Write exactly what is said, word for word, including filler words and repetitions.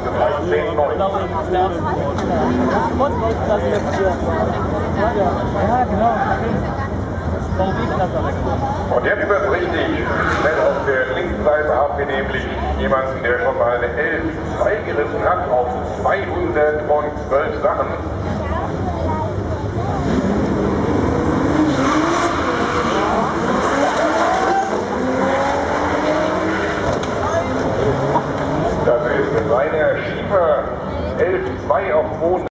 dreizehn neun. Ja, genau. Und jetzt wird es richtig schnell auf der linken Seite haben wir nämlich jemanden, der schon mal eine elf zwei gerissen hat auf zweihundertzwölf Sachen. Das ist Rainer Schiefer, elf zwei auf zweihundert.